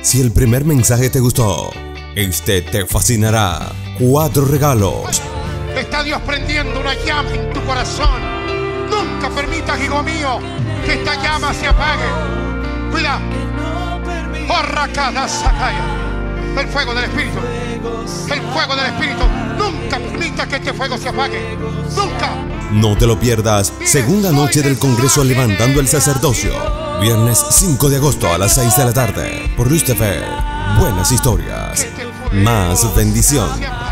Si el primer mensaje te gustó, este te fascinará. 4 regalos. Está Dios prendiendo una llama en tu corazón. Nunca permitas, hijo mío, que esta llama se apague. Cuida. Horra cada sacaya. El fuego del Espíritu. El fuego del Espíritu. Nunca permitas que este fuego se apague. Nunca. No te lo pierdas. Segunda noche del Congreso Levantando el Sacerdocio. Viernes 5 de agosto a las 6 de la tarde. Por Luz TV. Buenas historias. Más bendición.